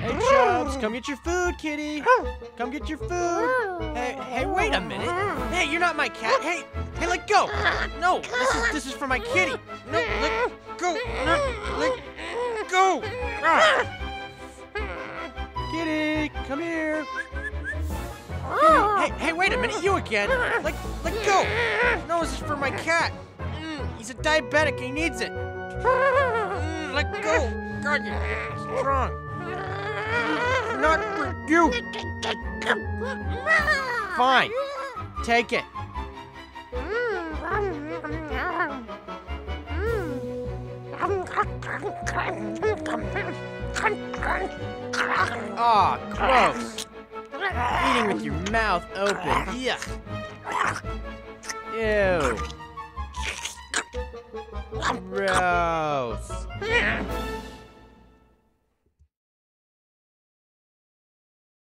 Hey, Chubbs, come get your food, kitty. Come get your food. Hey, wait a minute. Hey, you're not my cat. Hey, let go. No, this is for my kitty. No, let go. No, let go. Ah. Kitty, come here. Kitty, hey, wait a minute. You again. Let go. No, this is for my cat. He's a diabetic. He needs it. Let go. God, you're strong. Not for you. Fine. Take it. Aw, gross. Eating with your mouth open. Yuck. Ew. Gross.